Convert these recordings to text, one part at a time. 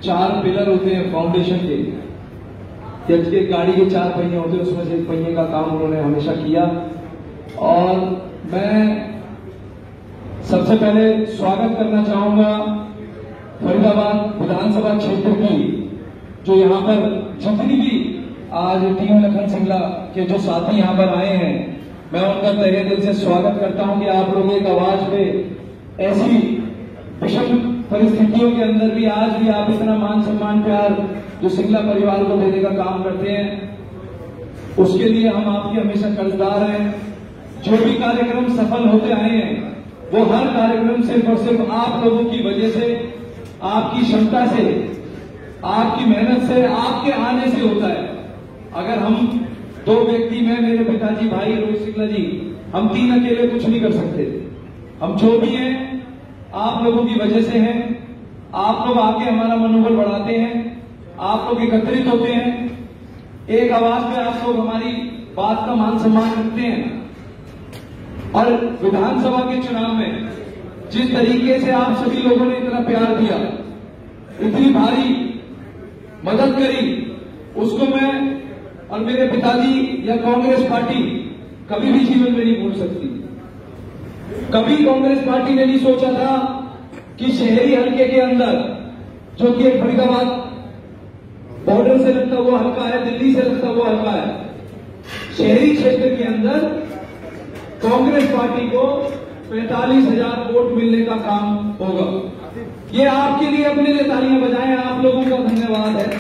4 pillar होते हैं foundation के, जैसे गाड़ी के 4 पहिए होते हैं, उसमें से एक पहिए का काम उन्होंने हमेशा किया। और मैं सबसे पहले स्वागत करना चाहूंगा फरीदाबाद विधानसभा क्षेत्र की, जो यहाँ पर जितनी भी आज टीम लखन सिंगला के जो साथी यहाँ पर आए हैं, मैं उनका तहे दिल से स्वागत करता हूं कि आप लोग एक आवाज पे ऐसी विषम परिस्थितियों के अंदर भी आज भी आप इतना मान सम्मान प्यार जो सिंगला परिवार को देने का काम करते हैं, उसके लिए हम आपके हमेशा कर्जदार हैं। जो भी कार्यक्रम सफल होते आए हैं वो हर कार्यक्रम सिर्फ और सिर्फ आप लोगों की वजह से, आपकी क्षमता से, आपकी मेहनत से, आपके आने से होता है। अगर हम 2 व्यक्ति, मैं, मेरे पिताजी, भाई रोहित सिंगला जी, हम 3 अकेले कुछ नहीं कर सकते। हम जो भी हैं आप लोगों की वजह से हैं। आप लोग आके हमारा मनोबल बढ़ाते हैं, आप लोग एकत्रित होते हैं, एक आवाज पे आप लोग हमारी बात का मान सम्मान रखते हैं। और विधानसभा के चुनाव में जिस तरीके से आप सभी लोगों ने इतना प्यार दिया, इतनी भारी मदद करी, उसको मैं और मेरे पिताजी या कांग्रेस पार्टी कभी भी जीवन में नहीं भूल सकती। कभी कांग्रेस पार्टी ने नहीं सोचा था कि शहरी हल्के के अंदर, जो कि एक फरीदाबाद बॉर्डर से लगता हुआ हल्का है, दिल्ली से लगता हुआ हल्का है, शहरी क्षेत्र के अंदर कांग्रेस पार्टी को 45,000 वोट मिलने का काम होगा। ये आपके लिए, अपने लिए तालियां बजाएं, आप लोगों का धन्यवाद है।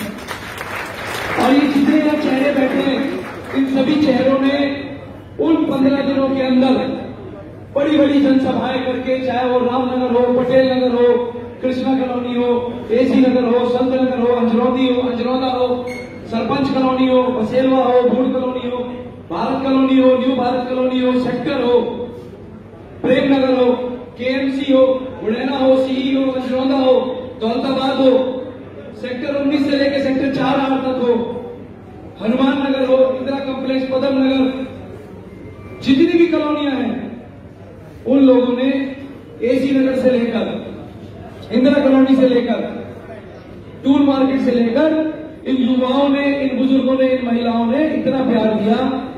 और ये जितने लोग चेहरे बैठे हैं, इन सभी चेहरों ने उन 15 दिनों के अंदर बड़ी बड़ी जनसभाएं करके, चाहे वो रामनगर हो, पटेल नगर हो, कृष्णा कॉलोनी हो, एसी नगर हो, संत नगर हो, अंजरौदी हो, अंजरौदा हो, सरपंच कॉलोनी हो, बसेलवा हो, भूड कॉलोनी हो, भारत कॉलोनी हो, न्यू भारत कॉलोनी हो, सेक्टर हो, प्रेम नगर हो, केएमसी हो, मुरैना हो, सीई हो, अंजरौदा हो, दौलताबाद हो, सेक्टर 19 से लेकर सेक्टर 4 तक हो, हनुमान नगर हो, इंदिरा कॉम्प्लेक्स, पदम नगर, जितनी भी कॉलोनियां हैं, उन लोगों ने एसी नगर से लेकर, इंदिरा कॉलोनी से लेकर, टूल मार्केट से लेकर, इन युवाओं ने, इन बुजुर्गों ने, इन महिलाओं ने इतना प्यार दिया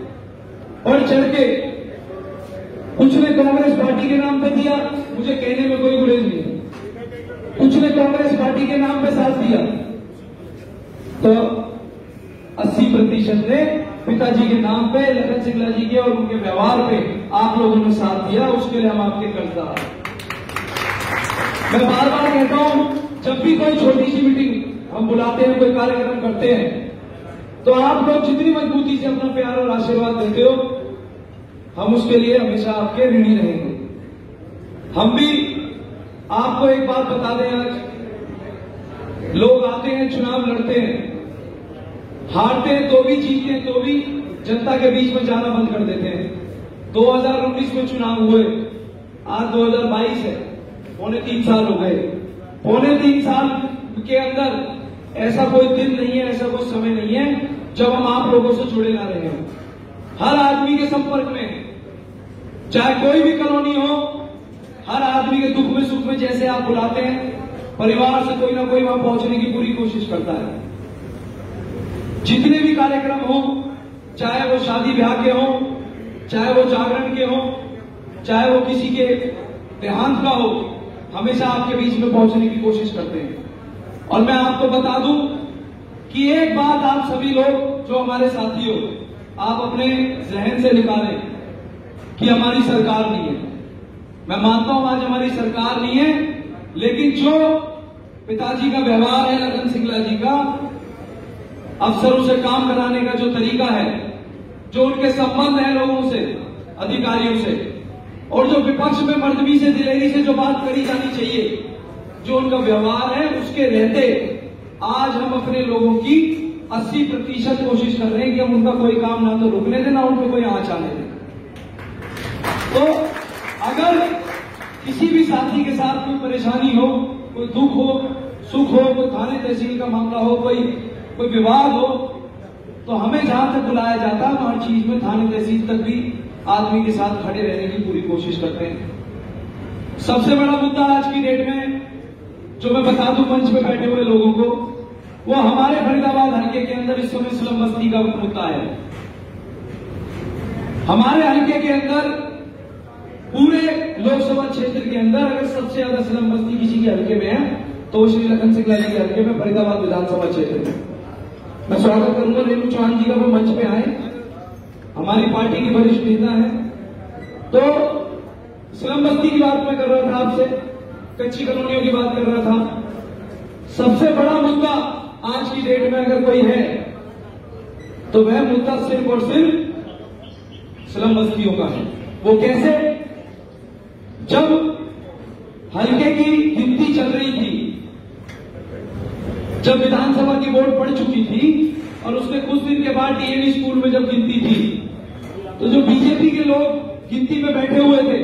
और चढ़ के, कुछ ने कांग्रेस पार्टी के नाम पे दिया, मुझे कहने में कोई गुरेज नहीं है, कुछ ने कांग्रेस पार्टी के नाम पे साथ दिया, तो 80% ने पिताजी के नाम पे, लखन सिंगला जी के और उनके व्यवहार पे आप लोगों ने साथ दिया। उसके लिए हम आपके कर्जदार। मैं बार बार कहता हूं, जब भी कोई छोटी सी मीटिंग हम बुलाते हैं, कोई कार्यक्रम करते हैं, तो आप लोग जितनी मजबूती से अपना प्यार और आशीर्वाद देते हो, हम उसके लिए हमेशा आपके ऋणी रहेंगे। हम भी आपको एक बात बता दें, आज लोग आते हैं, चुनाव लड़ते हैं, हारते हैं तो भी, जीतते हैं तो भी जनता के बीच में जाना बंद कर देते हैं। 2019 में चुनाव हुए, आज 2022 है, पौने 3 साल हो गए। पौने 3 साल के अंदर ऐसा कोई दिन नहीं है, ऐसा कोई समय नहीं है जब हम आप लोगों से जुड़े ना रहे हों। हर आदमी के संपर्क में, चाहे कोई भी कॉलोनी हो, हर आदमी के दुख में सुख में जैसे आप बुलाते हैं, परिवार से कोई ना कोई वहां पहुंचने की पूरी कोशिश करता है। जितने भी कार्यक्रम हो, चाहे वो शादी ब्याह के हो, चाहे वो जागरण के हो, चाहे वो किसी के देहांत का हो, हमेशा आपके बीच में पहुंचने की कोशिश करते हैं। और मैं आपको बता दूं कि एक बात आप सभी लोग जो हमारे साथी हो, आप अपने जहन से निकालें कि हमारी सरकार नहीं है। मैं मानता हूं आज हमारी सरकार नहीं है, लेकिन जो पिताजी का व्यवहार है, लखन सिंगला जी का, अफसरों से काम कराने का जो तरीका है, जो उनके संबंध है लोगों से, अधिकारियों से, और जो विपक्ष में मर्दबी से, दिलेरी से जो बात करी जानी चाहिए, जो उनका व्यवहार है, उसके रहते आज हम अपने लोगों की 80% कोशिश कर रहे हैं कि हम उनका कोई काम ना तो रुकने दें, ना उनको कोई आंच आने दें। तो अगर किसी भी साथी के साथ कोई परेशानी हो, कोई दुख हो, सुख हो, कोई थाने तहसील का मामला हो, कोई विवाद हो, तो हमें जहां तक बुलाया जाता है, हम हर चीज में थाने तहसील तक भी आदमी के साथ खड़े रहने की पूरी कोशिश करते हैं। सबसे बड़ा मुद्दा आज की डेट में जो मैं बता दूं मंच पे बैठे हुए लोगों को, वो हमारे फरीदाबाद हल्के के अंदर इस समय स्लम बस्ती का मुद्दा है। हमारे हल्के के अंदर पूरे लोकसभा क्षेत्र के अंदर अगर सबसे ज्यादा स्लम बस्ती किसी के हल्के में है तो वो श्री लखन सिंह जी के हल्के में फरीदाबाद विधानसभा क्षेत्र में। मैं स्वागत करूंगा रेणु चौहान जी का, वो मंच पे आए, हमारी पार्टी की वरिष्ठ नेता है। तो स्लम बस्ती की बात मैं कर रहा था आपसे, कच्ची कॉलोनियों की बात कर रहा था। सबसे बड़ा मुद्दा आज की डेट में अगर कोई है तो वह मुद्दा सिर्फ और सिर्फ स्लम बस्तियों का है। वो कैसे? जब हल्के की गिनती चल रही थी, जब विधानसभा की वोट पड़ चुकी थी और उसके कुछ दिन के बाद डीएवी स्कूल में जब गिनती थी, तो जो बीजेपी के लोग गिनती में बैठे हुए थे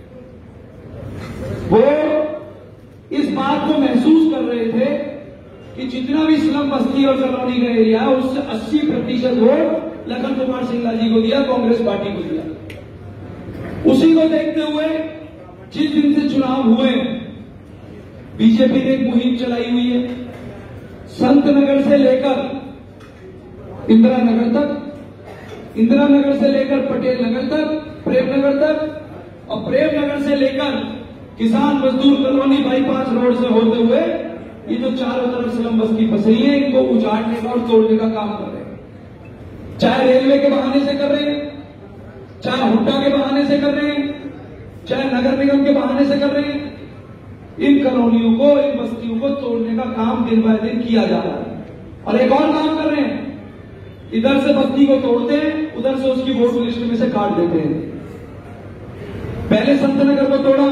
वो इस बात को महसूस कर रहे थे कि जितना भी स्लम बस्ती और कॉलोनी का एरिया है उससे 80% वोट लखन कुमार सिंह जी को दिया, कांग्रेस पार्टी को दिया। उसी को देखते हुए जिस दिन से चुनाव हुए बीजेपी ने एक मुहिम चलाई हुई है, संत नगर से लेकर इंदिरा नगर तक, इंदिरा नगर से लेकर पटेल नगर तक, प्रेम नगर तक, और प्रेम नगर से लेकर किसान मजदूर कॉलोनी बाईपास रोड से होते हुए ये जो चारों तरफ स्लम बस्ती फंसी है इनको उजाड़ने का और तोड़ने का काम कर रहे हैं। चाहे रेलवे के बहाने से कर रहे हैं, चाहे हुड्डा के बहाने से कर रहे हैं, चाहे नगर निगम के बहाने से कर रहे हैं। इन कॉलोनियों को, इन बस्तियों को तोड़ने का काम दिन बाय दिन किया जा रहा है। और एक और काम कर रहे हैं, इधर से बस्ती को तोड़ते हैं, उधर से उसकी वोट लिस्ट में से काट देते हैं। पहले संत नगर को तोड़ा,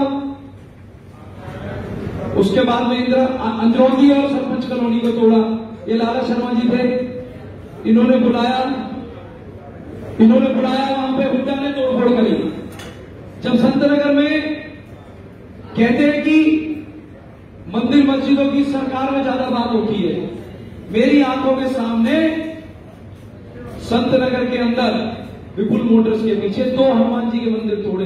उसके बाद में अंदरौंदी और सरपंच कॉलोनी को तोड़ा। ये लाला शर्मा जी थे, इन्होंने बुलाया वहां पे हुड्डा ने तोड़फोड़ करी। जब संत नगर में कहते हैं कि मंदिर मस्जिदों की सरकार में ज्यादा बात होती है, मेरी आंखों के सामने संत नगर के अंदर विपुल मोटर्स के पीछे 2 हनुमान जी के मंदिर तोड़े।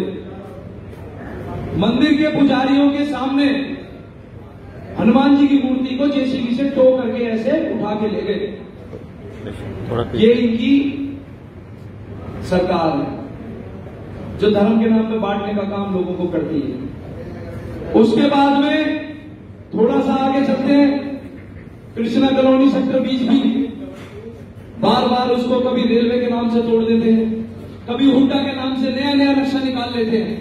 मंदिर के पुजारियों के सामने हनुमान जी की मूर्ति को जेसीबी से टो करके ऐसे उठा के ले गए। ये इनकी सरकार है जो धर्म के नाम पे बांटने का काम लोगों को करती है। उसके बाद में थोड़ा सा आगे चलते हैं, कृष्णा कॉलोनी सेक्टर 20 भी बार बार उसको कभी रेलवे के नाम से तोड़ देते हैं, कभी हुड्डा के नाम से नया नया नक्शा निकाल लेते हैं।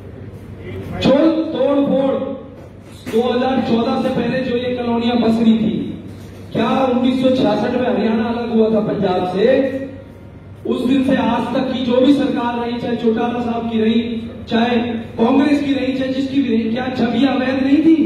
तोड़ फोड़ 2014 से पहले जो ये कॉलोनियां बस रही थी, क्या 1966 में हरियाणा अलग हुआ था पंजाब से, उस दिन से आज तक की जो भी सरकार रही, चाहे चौटाला साहब की रही, चाहे कांग्रेस की रही, चाहे जिसकी भी रही, क्या छवियां अवैध नहीं थी?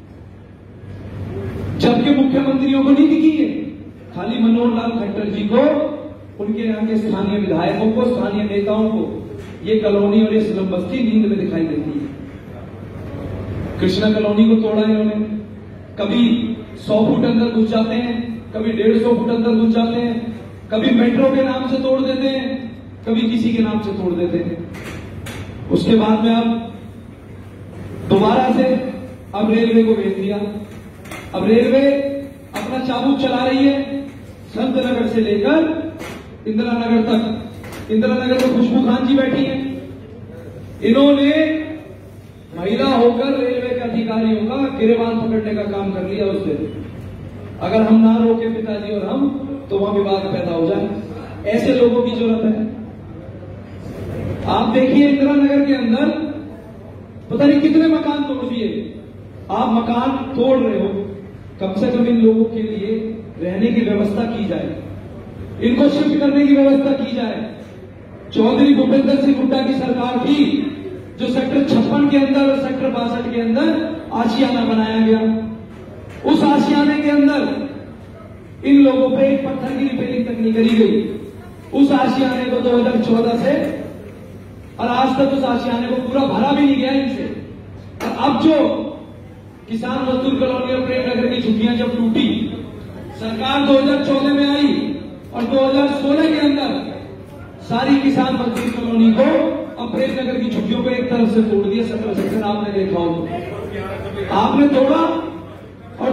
जबकि मुख्यमंत्रियों को नहीं दिखी है, खाली मनोहर लाल खट्टर जी को, उनके यहाँ के स्थानीय विधायकों को, स्थानीय नेताओं को ये कॉलोनी और ये स्लम बस्ती नींद में दिखाई देती है। कृष्णा कॉलोनी को तोड़ा इन्होंने, कभी 100 फुट अंदर घुस जाते हैं, कभी 150 फुट अंदर घुस जाते हैं, कभी मेट्रो के नाम से तोड़ देते हैं, कभी किसी के नाम से तोड़ देते हैं। उसके बाद में अब दोबारा से अब रेलवे को भेज दिया। अब रेलवे अपना चाबुक चला रही है संत नगर से लेकर इंदिरा नगर तक। इंदिरा नगर में खुशबू खान जी बैठी हैं, इन्होंने महिला होकर रेलवे के अधिकारियों का गिरेबान पकड़ने का काम कर लिया उस दिन। अगर हम ना रोके पिताजी और हम, तो वहां विवाद पैदा हो जाए। ऐसे लोगों की जरूरत है। आप देखिए इंदिरा नगर के अंदर पता नहीं कितने मकान तोड़ दिए। आप मकान तोड़ रहे हो, कम से कम इन लोगों के लिए रहने की व्यवस्था की जाए, इनको शिफ्ट करने की व्यवस्था की जाए। चौधरी भूपेंद्र सिंह हुड्डा की सरकार थी जो सेक्टर 56 के अंदर और सेक्टर 62 के अंदर आशियाना बनाया गया। उस आशियाने के अंदर इन लोगों पे एक पत्थर की रिपेयरिंग तक नहीं करी गई। उस आशियाने को 2014 से और आज तक उस आशियाने को पूरा भरा भी नहीं गया इनसे। और अब जो किसान मजदूर कॉलोनी और प्रेम नगर की छुट्टियां जब टूटी, सरकार 2014 में आई और 2016 के अंदर सारी किसान मजदूर कॉलोनी को और प्रेम नगर की छुट्टियों को एक तरफ से तोड़ दिया। 17 सेक्टर आपने देखा हो, आपने तोड़ा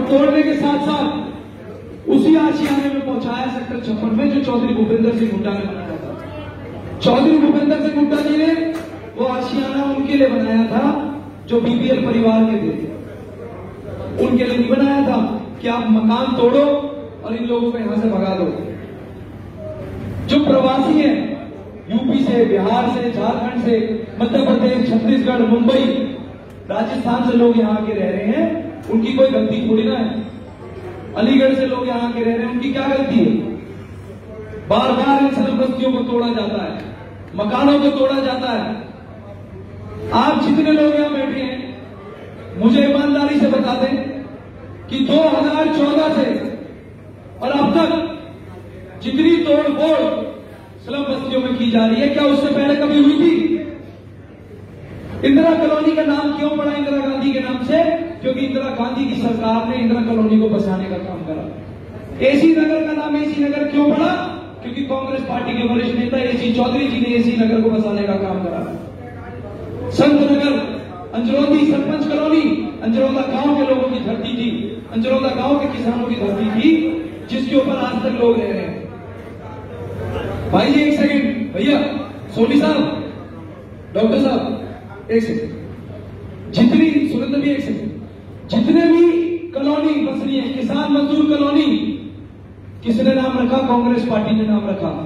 तोड़ने के साथ साथ उसी आशियाने में पहुंचाया सेक्टर 56 में जो चौधरी भूपेंद्र सिंह हुड्डा ने बनाया था। चौधरी भूपेंद्र सिंह हुड्डा जी ने वो आशियाना उनके लिए बनाया था जो बीपीएल परिवार के थे, उनके लिए नहीं बनाया था कि आप मकान तोड़ो और इन लोगों को यहां से भगा दो। जो प्रवासी हैं यूपी से, बिहार से, झारखंड से, मध्य प्रदेश, छत्तीसगढ़, मुंबई, राजस्थान से लोग यहां आके रह रहे हैं, उनकी कोई गलती थोड़ी ना है। अलीगढ़ से लोग यहां आके रह रहे हैं, उनकी क्या गलती है? बार बार इन स्लम बस्तियों को तोड़ा जाता है, मकानों को तोड़ा जाता है। आप जितने लोग यहां बैठे हैं मुझे ईमानदारी से बता दें कि 2014 से और अब तक जितनी तोड़ फोड़ स्लम बस्तियों में की जा रही है, क्या उससे पहले कभी हुई थी? इंदिरा कॉलोनी का नाम क्यों पड़ा इंदिरा गांधी के नाम से? क्योंकि इंदिरा गांधी की सरकार ने इंदिरा कॉलोनी को बसाने का काम करा। एसी नगर का नाम एसी नगर क्यों पड़ा? क्योंकि कांग्रेस पार्टी के वरिष्ठ नेता एसी चौधरी जी ने एसी नगर को बसाने का काम करा। संत नगर, अंजरोदी सरपंच कॉलोनी, अंजरोदा गांव के लोगों की धरती थी, अंजरोदा गांव के किसानों की धरती थी, जिसके ऊपर आज तक लोग रह रहे हैं। भाई जी एक सेकंड, भैया सोनी साहब, डॉक्टर साहब एक सेकंड, जितनी सुरेंद्र भी एक सेकंड, जितने भी कॉलोनी बस रही है, किसान मजदूर कॉलोनी, किसने नाम रखा? कांग्रेस पार्टी ने नाम रखा।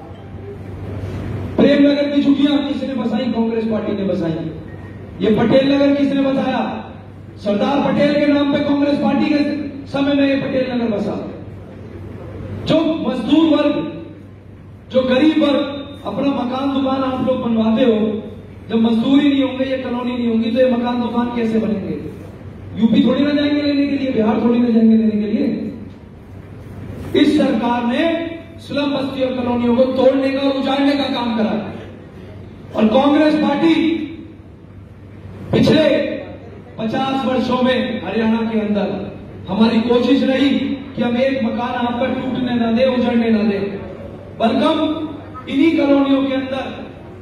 प्रेम नगर की झुग्गियां किसने बसाई? कांग्रेस पार्टी ने बसाई। ये पटेल नगर किसने बसाया? सरदार पटेल के नाम पे कांग्रेस पार्टी के समय में ये पटेल नगर बसा। जो मजदूर वर्ग, जो गरीब वर्ग अपना मकान दुकान आप लोग बनवाते हो, जब मजदूरी नहीं होंगे, ये कॉलोनी नहीं होंगी, तो ये मकान दुकान कैसे बनेंगे? यूपी थोड़ी ना जाएंगे लेने के लिए, बिहार थोड़ी ना जाएंगे लेने के लिए। इस सरकार ने स्लम बस्ती और कॉलोनियों को तोड़ने का और उजाड़ने का काम करा। और कांग्रेस पार्टी पिछले 50 वर्षों में हरियाणा के अंदर हमारी कोशिश रही कि हम एक मकान आपका टूटने ना दे, उजड़ने ना दे, बल्कि इन्हीं कॉलोनियों के अंदर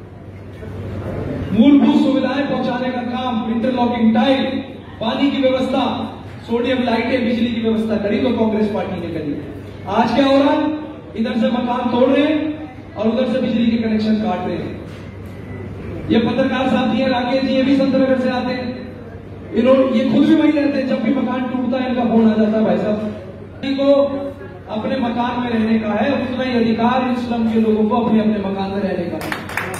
मूलभूत सुविधाएं पहुंचाने का काम, इंटरलॉकिंग टाइल, पानी की व्यवस्था, सोडियम लाइटें, बिजली की व्यवस्था करी तो कांग्रेस पार्टी ने करी। आज क्या हो रहा है? इधर से मकान तोड़ रहे हैं और उधर से बिजली के कनेक्शन काट रहे हैं। ये पत्रकार साथी हैं राकेश जी, ये भी संतनगर से आते हैं, इन्होंने ये खुद भी वही रहते हैं। जब भी मकान टूटता है इनका फोन आ जाता है, भाई साहब को अपने मकान में रहने का है, उतना ही अधिकार इन स्लम के लोगों को अपने अपने मकान में रहने का है।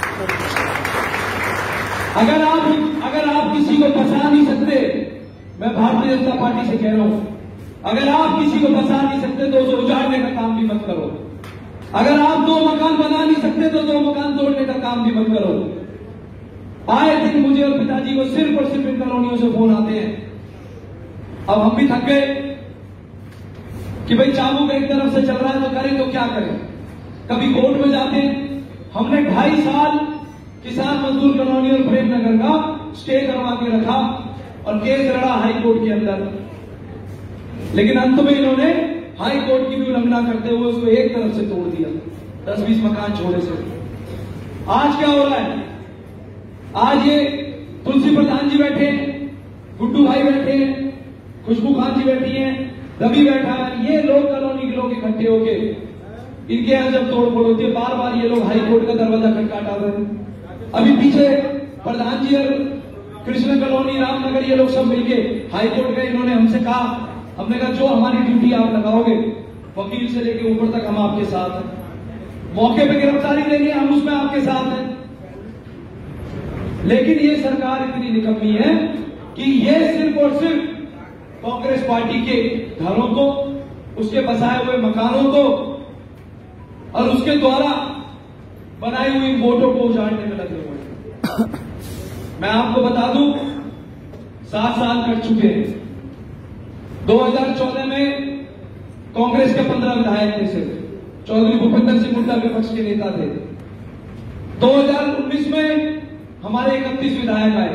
अगर आप किसी को बसा नहीं सकते, मैं भारतीय जनता पार्टी से कह रहा हूं, अगर आप किसी को बसा नहीं सकते तो उसे उजाड़ने का काम भी मत करो। अगर आप 2 मकान बना नहीं सकते तो 2 मकान तोड़ने का काम भी मत करो। आए दिन मुझे और पिताजी को सिर्फ और सिर्फ इन कॉलोनियों से फोन आते हैं। अब हम भी थक गए कि भाई चाबू का एक तरफ से चल रहा है तो करें तो क्या करें। कभी कोर्ट में जाते हैं, हमने 2.5 साल किसान मजदूर कॉलोनी और प्रेम नगर का स्टे करवा के रखा और केस लड़ा हाई कोर्ट के अंदर, लेकिन अंत में इन्होंने हाई कोर्ट की भी उल्लंघना करते हुए उसको एक तरफ से तोड़ दिया, 10-20 मकान छोड़े से। आज क्या हो रहा है? आज ये तुलसी प्रधान जी बैठे हैं, गुड्डू भाई बैठे हैं, खुशबू खान जी बैठी हैं, रवि बैठा है, ये लोग कॉलोनी के लोग इकट्ठे होके इनके यहां जब तोड़ फोड़ होती है, बार बार ये लोग हाई कोर्ट का दरवाजा खटखटा रहे हैं। अभी पीछे प्रधान जी और कृष्ण कॉलोनी, रामनगर, ये लोग सब मिलके हाई कोर्ट गए। इन्होंने हमसे कहा, हमने कहा जो हमारी ड्यूटी आप लगाओगे, वकील से लेके ऊपर तक हम आपके साथ हैं, मौके पे गिरफ्तारी लेंगे हम उसमें आपके साथ हैं। लेकिन ये सरकार इतनी निकम्मी है कि ये सिर्फ और सिर्फ कांग्रेस पार्टी के घरों को, उसके बसाए हुए मकानों को और उसके द्वारा बनाई हुई वोटों को उजाड़ने में लगे हुए हैं। मैं आपको बता दूं, 7 साल कट चुके हैं। 2014 में कांग्रेस के 15 विधायक थे, सिर्फ चौधरी भूपेंद्र सिंह हुड्डा विपक्ष के नेता थे। 2019 में हमारे 31 विधायक आए।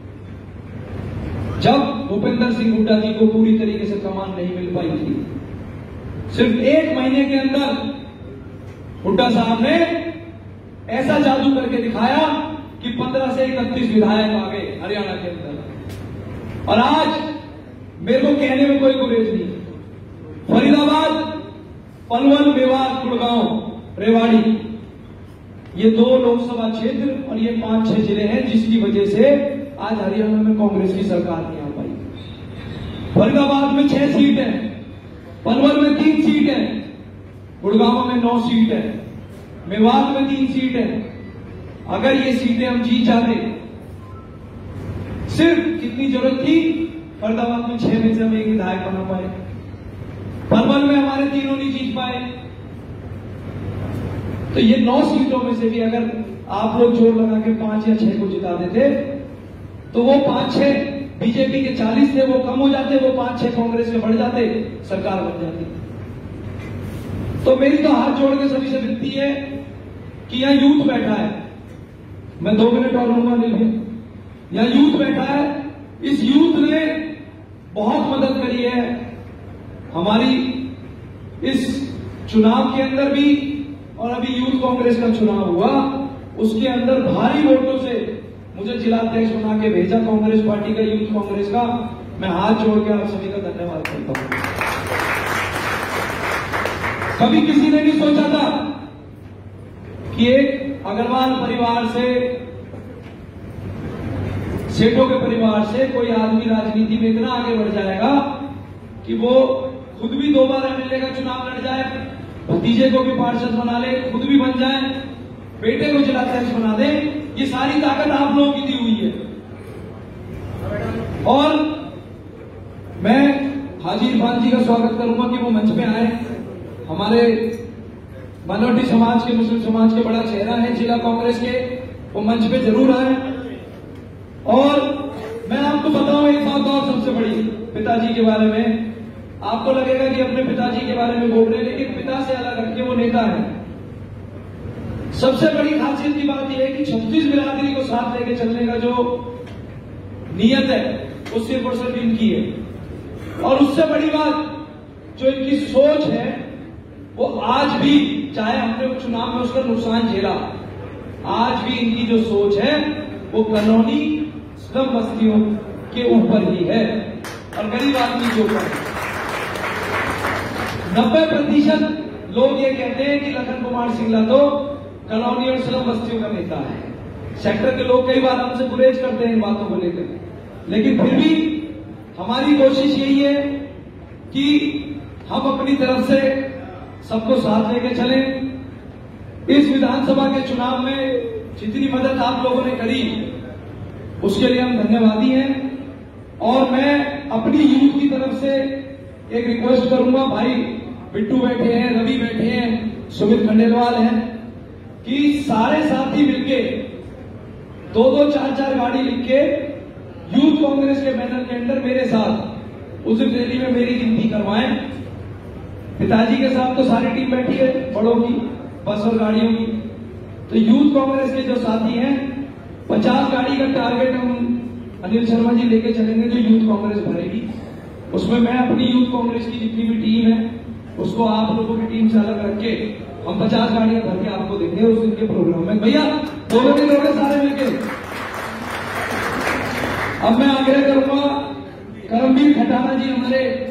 जब भूपेंद्र सिंह हुड्डा जी को पूरी तरीके से कमान नहीं मिल पाई थी, सिर्फ 1 महीने के अंदर हुड्डा साहब ने ऐसा जादू करके दिखाया कि 15 से 31 विधायक आ गए हरियाणा के अंदर। और आज मेरे को कहने में कोई गुरेज नहीं। फरीदाबाद, पलवल, मेवात, गुड़गांव, रेवाड़ी, ये 2 लोकसभा क्षेत्र और ये 5-6 जिले हैं जिसकी वजह से आज हरियाणा में कांग्रेस की सरकार नहीं आ पाई। फरीदाबाद में 6 सीट है, पलवल में 3 सीट है, गुड़गांव में 9 सीट है, मेवात में 3 सीट है। अगर ये सीटें हम जीत जाते, सिर्फ कितनी जरूरत थी, फरीदाबाद में 6 में से हम 1 विधायक बना पाए, पलवल में हमारे 3 नहीं जीत पाए। तो ये 9 सीटों में से भी अगर आप लोग जोर लगा के 5 या 6 को जिता देते तो वो 5-6 बीजेपी के 40 थे, वो कम हो जाते, वो 5-6 कांग्रेस में बढ़ जाते, सरकार बन जाती। तो मेरी तो हाथ जोड़ के सभी से विनती है कि यहां यूथ बैठा है, मैं 2 मिनट और लूंगा नहीं, यहां यूथ बैठा है, इस यूथ ने बहुत मदद करी है हमारी इस चुनाव के अंदर भी, और अभी यूथ कांग्रेस का चुनाव हुआ उसके अंदर भारी वोटों से मुझे जिलाध्यक्ष बना के भेजा कांग्रेस पार्टी का, यूथ कांग्रेस का। मैं हाथ जोड़ के आप सभी का धन्यवाद करता हूं। कभी किसी ने नहीं सोचा था कि एक अग्रवाल परिवार से, सेठों के परिवार से कोई आदमी राजनीति में इतना आगे बढ़ जाएगा कि वो खुद भी 2 बार एमएलए का चुनाव लड़ जाए, भतीजे को भी पार्षद बना ले, खुद भी बन जाए, बेटे को जिलाध्यक्ष बना दे। ये सारी ताकत आप लोगों की दी हुई है। और मैं हाजी इरफान जी का स्वागत करूंगा कि वो मंच पे आए। हमारे माइनॉरिटी समाज के, मुस्लिम समाज के बड़ा चेहरा है जिला कांग्रेस के, वो मंच पे जरूर आए। और मैं आपको बताऊं एक बात और सबसे बड़ी, पिताजी के बारे में। आपको लगेगा कि अपने पिताजी के बारे में बोल रहे हैं, लेकिन पिता से अलग हटके वो नेता है। सबसे बड़ी खासियत की बात यह है कि 36 बिरादरी को साथ लेके चलने का जो नियत है वो सिर्फ और सिर्फ इनकी है। और उससे बड़ी बात जो इनकी सोच है वो आज भी, चाहे हमने चुनाव में उसका नुकसान झेला, आज भी इनकी जो सोच है वो कॉलोनी स्लम बस्तियों के ऊपर ही है और गरीब आदमी के ऊपर। 90% लोग ये कहते हैं कि लखन कुमार सिंगला तो कॉलोनी और स्लम बस्तियों का नेता है। सेक्टर के लोग कई बार हमसे गुरेज करते हैं इन बातों को लेकर, लेकिन फिर भी हमारी कोशिश यही है कि हम अपनी तरफ से सबको साथ लेके चलें। इस विधानसभा के चुनाव में जितनी मदद आप लोगों ने करी उसके लिए हम धन्यवादी हैं। और मैं अपनी यूथ की तरफ से एक रिक्वेस्ट करूंगा, भाई बिट्टू बैठे हैं, रवि बैठे हैं, सुमित खंडेलवाल हैं, कि सारे साथी मिलके 2-2, 4-4 गाड़ी लिख के यूथ कांग्रेस के बैनर के अंदर मेरे साथ उस रैली में मेरी गिनती करवाएं। पिताजी के साथ तो सारी टीम बैठी है, बड़ों की, बस और गाड़ियों की। तो यूथ कांग्रेस के जो साथी हैं, 50 गाड़ी का टारगेट हम अनिल शर्मा जी लेके चलेंगे जो यूथ कांग्रेस भरेगी। उसमें मैं अपनी यूथ कांग्रेस की जितनी भी टीम है उसको आप लोगों की टीम से अलग रख के हम 50 गाड़ियां भर के आपको देंगे उस दिन के प्रोग्राम में। भैया दोनों दिन हो गए सारे मिलके। अब मैं आग्रह करूंगा, करमवीर खटाना जी हमारे